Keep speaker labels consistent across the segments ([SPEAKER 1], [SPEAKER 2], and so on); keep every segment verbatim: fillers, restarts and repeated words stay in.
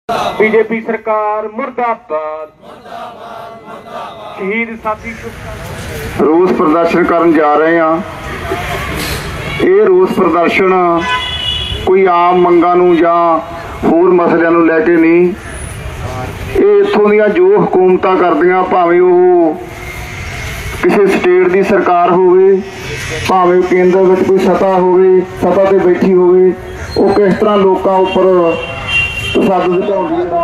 [SPEAKER 1] BJP सरकार मुर्दाबाद। शहीद साथी
[SPEAKER 2] रोस प्रदर्शन करन जा रहे हैं। ये रोस प्रदर्शन कोई आम मंगां नूं जां होर मसलिਆਂ ਨੂੰ ਲੈ के नहीं, ये इत्थों ਦੀਆਂ जो हुकूमतां करदियां, भावें वो किसी स्टेट की सरकार होवे, भावें केंद्र में कोई सत्ता होवे, सत्ता ते बैठी होवे, वो किस तरह लोगों उपर तशद्दुद ढाउंदी है।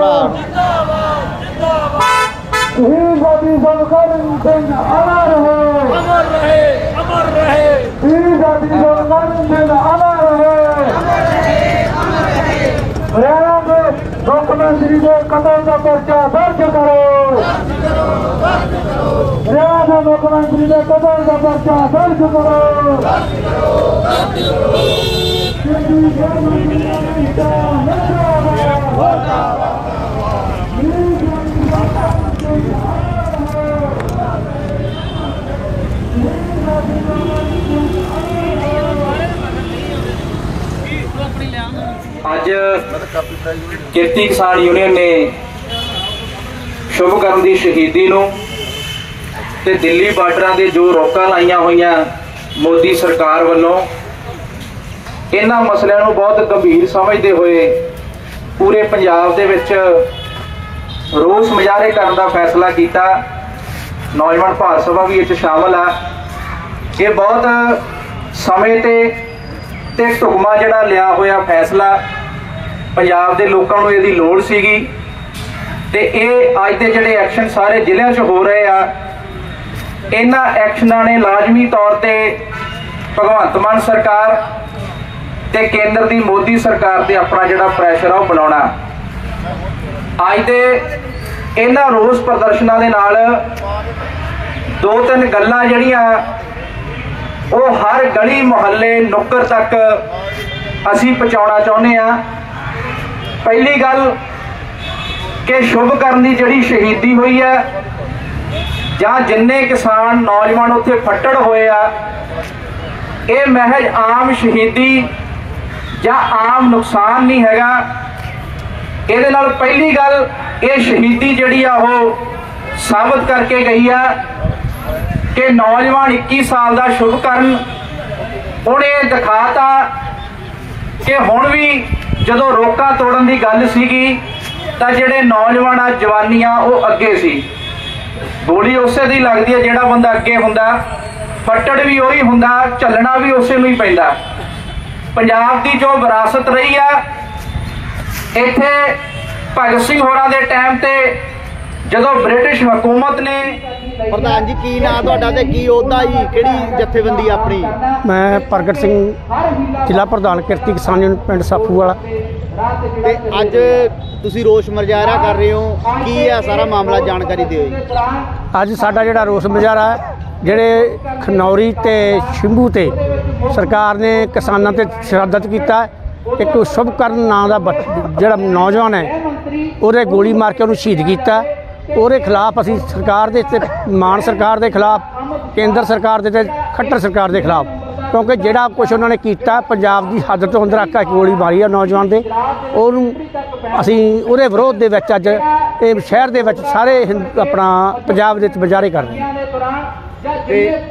[SPEAKER 1] मुख्यमंत्री के कतल का पर्चा दर्ज करो। हरियाणा मुख्यमंत्री के कतल का पर्चा दर्ज करो।
[SPEAKER 3] ਅੱਜ ਕਿਰਤੀ किसान यूनियन ने शुभकर्म की शहीदी नूं ते दिल्ली बार्डरां दे जो रोकां लाइयां होईयां मोदी सरकार वालों, इन्हां मसलिਆਂ ਨੂੰ बहुत गंभीर समझते हुए पूरे पंजाब दे विच रोस मुजाहरे करन दा फैसला किया। नौजवान भारत सभा भी इस शामिल आ। ये बहुत समय ते ते ढुकमा जिहड़ा लिया होया फैसला पंजाब दे लोकां नूं इहदी लोड़ सीगी ते इह अज दे जिहड़े एक्शन सारे जिल੍ਹਿਆਂ 'ਚ हो रहे आ, इन्हां एक्शनां ने लाजमी तौर ते भगवंत मान सरकार ते केंद्र दी मोदी सरकार ते अपना जिहड़ा प्रैशर आ बनाउणा। अज दे इन्हां रोस प्रदर्शनां दे नाल दो तीन गल्लां जिहड़ियां वो हर गली मुहल्ले नुक्कर तक असी पहुँचाना चाहुंदे आ। पहली गल कि शुभकर्म की जिहड़ी शहीदी हुई है जां जिन्ने किसान नौजवान उत्थे फट्टड़ होए आ, ये महज आम शहीदी जां आम नुकसान नहीं हैगा। इहदे नाल पहली गल ये शहीदी जिहड़ी आ वो साबित करके गई है कि नौजवान इक्कीस साल का शुभकर्म उन्हें दिखाता कि हुण भी जदों रोका तोड़न की गल सीगी तां जिहड़े नौजवान आ जवानियां वो अगे सी। गोली उसे दी लगदी है जिहड़ा बंदा अगे हुंदा, फट्टड़ भी उही हुंदा, झलना भी उसे नूं ही पैंदा। पंजाब की जो विरासत रही है, इत्थे भगत सिंह होरां दे टाइम ते जदों ब्रिटिश हुकूमत ने
[SPEAKER 4] प्रधान जी की नाम तुहाडा ते की ओहदा जी किहड़ी जथेबंदी अपनी?
[SPEAKER 5] मैं प्रगट सिंह जिला प्रधान किरती किसान यूनियन पिंड साफूवाला।
[SPEAKER 4] ते अज तुसीं रोस मुजाहरा कर रहे हो, की है सारा मामला जानकारी दिओ जी।
[SPEAKER 5] अज साडा जिहड़ा रोस मुजाहरा है, जिहड़े खनौरी ते शिंभू ते सरकार ने किसानां ते तशद्दुद कीता। एक शुभकर्म नाम का जिहड़ा नौजवान है उहदे गोली मार के उहनूं शहीद कीता। ਉਹਦੇ खिलाफ असी सरकार के ते मान सरकार के खिलाफ, केंद्र सरकार के ते खट्टर सरकार के खिलाफ, क्योंकि जिहड़ा कुछ उन्होंने किया पंजाब की हद तो अंदर आका गोली मारी है नौजवान के, उहनूं असी उहदे विरोध दे विच अज इह शहर दे विच सारे अपना पंजाब दे मुजाहरे कर रहे हैं।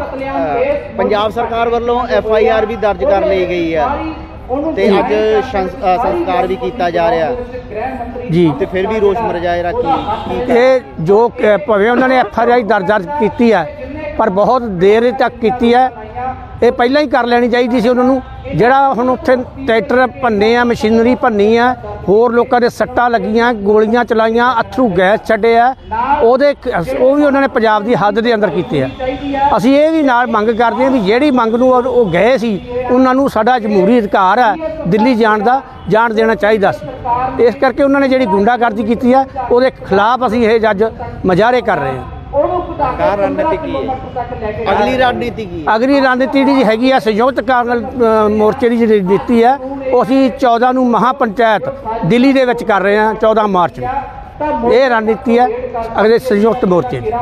[SPEAKER 4] पंजाब सरकार वालों एफ आई आर भी दर्ज कर ली गई है ते अज संस्कार भी किया जा रहा
[SPEAKER 5] जी,
[SPEAKER 4] ते फिर भी रोस मुजाहरा की
[SPEAKER 5] ये जो भावें उन्होंने एफ आई आर दर्ज दर्ज की है, पर बहुत देर तक की है। ये पहला ही कर लेनी चाहिए सी उन्होंने। जिहड़ा हुण उत्थे ट्रैक्टर भन्ने आ, मशीनरी भन्नी आ, होर लोगों के सट्टां लगियां, गोलियां चलाइयां, अथरू गैस छड्डे आ, ਉਹਦੇ ਉਹ भी उन्होंने पंजाब की हद के अंदर किए आ। असीं ये भी नाल मंग करते हैं भी जिहड़ी मंग नूं ਉਹ गए सी उन्हां नूं साडा जमहूरी अधिकार है दिल्ली जाण दा, जाण देना चाहिए सी। इस करके उन्होंने जिहड़ी गुंडागर्दी की है ਉਹਦੇ खिलाफ असीं ਇਹ ਅੱਜ मुजाहरे कर रहे हैं।
[SPEAKER 4] रणनीति की है? अगली रणनीति की
[SPEAKER 5] अगली रणनीति जी हैगी है संयुक्त कांग्रेस मोर्चे की जी नीति है, वो असी चौदह नूं महापंचायत दिल्ली दे विच कर रहे हैं चौदह मार्च में। ये रणनीति है अगले संयुक्त मोर्चे की।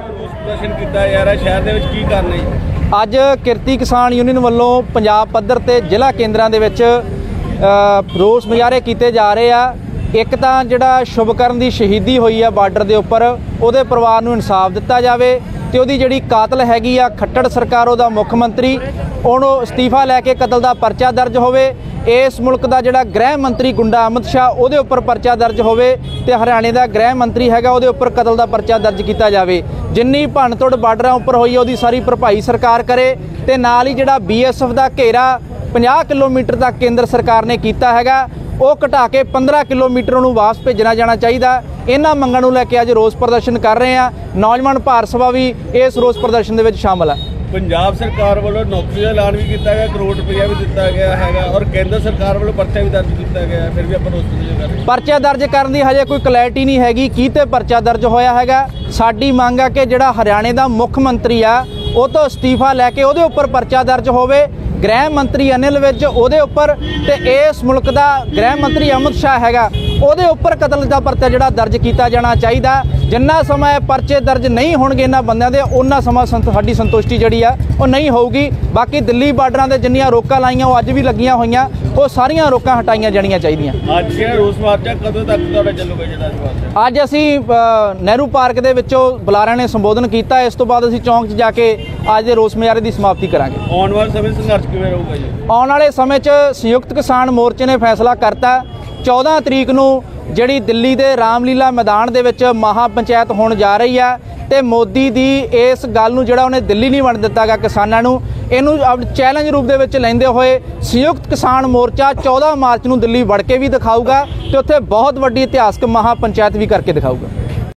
[SPEAKER 6] ਅੱਜ ਕਿਰਤੀ ਕਿਸਾਨ ਯੂਨੀਅਨ ਵੱਲੋਂ ਪੰਜਾਬ ਪੱਧਰ ਤੇ ਜ਼ਿਲ੍ਹਾ ਕੇਂਦਰਾਂ ਦੇ ਵਿੱਚ ਰੋਸ ਮੁਜ਼ਾਹਰੇ ਕੀਤੇ ਜਾ ਰਹੇ ਆ। ਇੱਕ ਤਾਂ ਜਿਹੜਾ ਸ਼ੁਭਕਰਨ ਦੀ ਸ਼ਹੀਦੀ ਹੋਈ ਆ ਬਾਰਡਰ ਦੇ ਉੱਪਰ, ਉਹਦੇ ਪਰਿਵਾਰ ਨੂੰ ਇਨਸਾਫ ਦਿੱਤਾ ਜਾਵੇ ਤੇ ਉਹਦੀ ਜਿਹੜੀ ਕਾਤਲ ਹੈਗੀ ਆ ਖੱਟੜ ਸਰਕਾਰ, ਉਹਦਾ ਮੁੱਖ ਮੰਤਰੀ, ਉਹਨੂੰ ਅਸਤੀਫਾ ਲੈ ਕੇ ਕਤਲ ਦਾ ਪਰਚਾ ਦਰਜ ਹੋਵੇ। ਇਸ ਮੁਲਕ ਦਾ ਜਿਹੜਾ ਗ੍ਰਹਿ ਮੰਤਰੀ ਗੁੰਡਾ ਅਮਿਤ ਸ਼ਾਹ, ਉਹਦੇ ਉੱਪਰ ਪਰਚਾ ਦਰਜ ਹੋਵੇ ਤੇ ਹਰਿਆਣੇ ਦਾ ਗ੍ਰਹਿ ਮੰਤਰੀ ਹੈਗਾ, ਉਹਦੇ ਉੱਪਰ ਕਤਲ ਦਾ ਪਰਚਾ ਦਰਜ ਕੀਤਾ ਜਾਵੇ। ਜਿੰਨੀ ਭੰਨਤੋੜ ਬਾਰਡਰਾਂ ਉੱਪਰ ਹੋਈ, ਉਹਦੀ ਸਾਰੀ ਭਰਪਾਈ ਸਰਕਾਰ ਕਰੇ ਤੇ ਨਾਲ ਹੀ ਜਿਹੜਾ ਬੀ ਐਸ ਐਫ ਦਾ ਘੇਰਾ ਪੰਜਾਹ ਕਿਲੋਮੀਟਰ ਤੱਕ ਕੇਂਦਰ ਸਰਕਾਰ ਨੇ ਕੀਤਾ ਹੈਗਾ, ਉਹ ਘਟਾ ਕੇ ਪੰਦਰਾਂ ਕਿਲੋਮੀਟਰ ਨੂੰ ਵਾਪਸ ਭੇਜਣਾ ਜਾਣਾ ਚਾਹੀਦਾ। ਇਹਨਾਂ ਮੰਗਾਂ ਨੂੰ ਲੈ ਕੇ ਅੱਜ ਰੋਸ ਪ੍ਰਦਰਸ਼ਨ ਕਰ ਰਹੇ ਆ। ਨੌਜਵਾਨ ਭਾਰਤ ਸਭਾ ਵੀ ਇਸ ਰੋਸ ਪ੍ਰਦਰਸ਼ਨ ਦੇ ਵਿੱਚ ਸ਼ਾਮਲ ਹੈ।
[SPEAKER 7] ਪੰਜਾਬ ਸਰਕਾਰ ਵੱਲੋਂ ਨੌਕਰੀ ਦਾ ਐਲਾਨ ਵੀ ਕੀਤਾ ਗਿਆ, ਕਰੋੜ ਰੁਪਇਆ ਵੀ ਦਿੱਤਾ ਗਿਆ ਹੈਗਾ, ਔਰ ਕੇਂਦਰ ਸਰਕਾਰ ਵੱਲੋਂ ਪਰਚਾ ਵੀ ਦਰਜ ਕੀਤਾ ਗਿਆ, ਫਿਰ ਵੀ ਆਪਾਂ ਰੋਸ ਪ੍ਰਦਰਸ਼ਨ ਕਰ ਰਹੇ ਹਾਂ।
[SPEAKER 6] ਪਰਚਾ ਦਰਜ ਕਰਨ ਦੀ ਹਜੇ ਕੋਈ ਕਲੈਰਿਟੀ ਨਹੀਂ ਹੈਗੀ ਕੀ ਤੇ ਪਰਚਾ ਦਰਜ ਹੋਇਆ ਹੈਗਾ। ਸਾਡੀ ਮੰਗ ਆ ਕਿ ਜਿਹੜਾ ਹਰਿਆਣੇ ਦਾ ਮੁੱਖ ਮੰਤਰੀ ਆ, ਉਹ ਤੋਂ ਅਸਤੀਫਾ ਲੈ ਕੇ ਉਹਦੇ ਉੱਪਰ ਪਰਚਾ ਦਰਜ ਹੋਵੇ। ਗ੍ਰਹਿ ਮੰਤਰੀ ਅਨਿਲ ਵਿਜ ਉਹਦੇ ਉੱਪਰ ਤੇ ਇਸ ਮੁਲਕ ਦਾ ਗ੍ਰਹਿ ਮੰਤਰੀ ਅਮਿਤ ਸ਼ਾਹ ਹੈਗਾ, ਉਹਦੇ ਉੱਪਰ ਕਤਲ ਦਾ ਪਰਚਾ ਜਿਹੜਾ ਦਰਜ ਕੀਤਾ ਜਾਣਾ ਚਾਹੀਦਾ। ਜਿੰਨਾ ਸਮਾਂ ਇਹ ਪਰਚੇ ਦਰਜ ਨਹੀਂ ਹੋਣਗੇ ਇਹਨਾਂ ਬੰਦਿਆਂ ਦੇ, ਉਹਨਾਂ ਸਮਾਂ ਸਾਡੀ ਸੰਤੁਸ਼ਟੀ ਜਿਹੜੀ ਆ ਉਹ ਨਹੀਂ ਹੋਊਗੀ। ਬਾਕੀ ਦਿੱਲੀ ਬਾਰਡਰਾਂ ਦੇ ਜਿੰਨੀਆਂ ਰੋਕਾਂ ਲਾਈਆਂ ਉਹ ਅੱਜ ਵੀ ਲੱਗੀਆਂ ਹੋਈਆਂ, ਉਹ ਸਾਰੀਆਂ ਰੋਕਾਂ ਹਟਾਈਆਂ ਜਾਣੀਆਂ ਚਾਹੀਦੀਆਂ।
[SPEAKER 7] ਅੱਜ ਜਿਹੜਾ ਰੋਸ ਮਾਰਚ ਕਦੋਂ ਤੱਕ ਤੁਹਾਡਾ ਚੱਲੂਗਾ ਜਿਹੜਾ ਮਾਰਚ?
[SPEAKER 6] ਅੱਜ ਅਸੀਂ ਨਹਿਰੂ ਪਾਰਕ ਦੇ ਵਿੱਚੋਂ ਬੁਲਾਰਿਆਂ ਨੇ ਸੰਬੋਧਨ ਕੀਤਾ, ਇਸ ਤੋਂ ਬਾਅਦ ਅਸੀਂ ਚੌਂਕ 'ਚ ਜਾ ਕੇ ਅੱਜ ਦੇ ਰੋਸ ਮੁਜ਼ਾਹਰੇ ਦੀ ਸਮਾਪਤੀ ਕਰਾਂਗੇ।
[SPEAKER 7] ਆਉਣ ਵਾਲੇ ਸਮੇਂ ਸੰਘਰਸ਼ ਕਿਵੇਂ ਰਹੂਗਾ ਜੀ?
[SPEAKER 6] ਆਉਣ ਵਾਲੇ ਸਮੇਂ 'ਚ ਸੰਯੁਕਤ ਕਿਸਾਨ ਮੋਰਚੇ ਨੇ ਫੈਸਲਾ ਕਰਤਾ ਚੌਦਾਂ ਤਰੀਕ ਨੂੰ ਜਿਹੜੀ ਦਿੱਲੀ ਦੇ ਰਾਮਲੀਲਾ ਮੈਦਾਨ ਦੇ ਵਿੱਚ ਮਹਾ ਪੰਚਾਇਤ ਹੋਣ ਜਾ ਰਹੀ ਆ ਤੇ ਮੋਦੀ ਦੀ ਇਸ ਗੱਲ ਨੂੰ ਜਿਹੜਾ ਉਹਨੇ ਦਿੱਲੀ ਨਹੀਂ ਵੰਡ ਦਿੱਤਾ ਗਾ ਕਿਸਾਨਾਂ ਨੂੰ, ਇਹਨੂੰ ਚੈਲੰਜ ਰੂਪ ਦੇ ਵਿੱਚ ਲੈਂਦੇ ਹੋਏ ਸੰਯੁਕਤ ਕਿਸਾਨ ਮੋਰਚਾ ਚੌਦਾਂ ਮਾਰਚ ਨੂੰ ਦਿੱਲੀ ਵੜ ਕੇ ਵੀ ਦਿਖਾਊਗਾ ਤੇ ਉੱਥੇ ਬਹੁਤ ਵੱਡੀ ਇਤਿਹਾਸਕ ਮਹਾ ਪੰਚਾਇਤ ਵੀ ਕਰਕੇ ਦਿਖਾਊਗਾ।